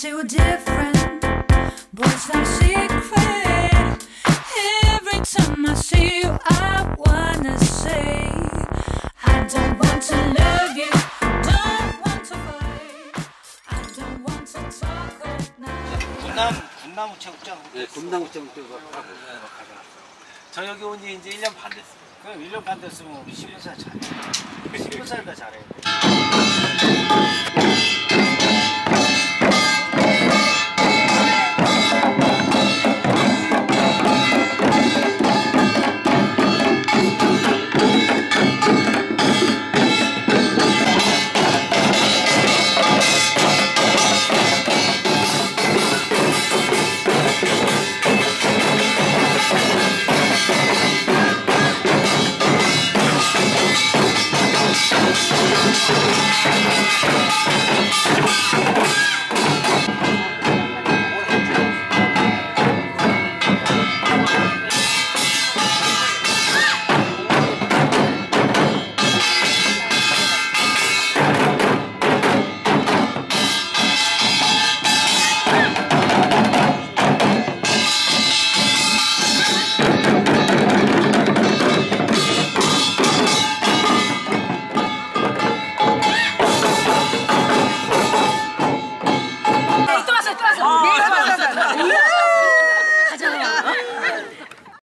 wish you were different, but it's not a secret. Every time I see you, I wanna say, I don't want to love you, don't want to fight, I don't want to talk all night. 군나무 체육장. 네, 군나무 체육장 하고. 저 여기 온 지 이제 1년 반 됐어요. 그럼 1년 반 됐으면 우리 10살 잘해. 10살이다 잘해. 또 왔어. 내일 왔어.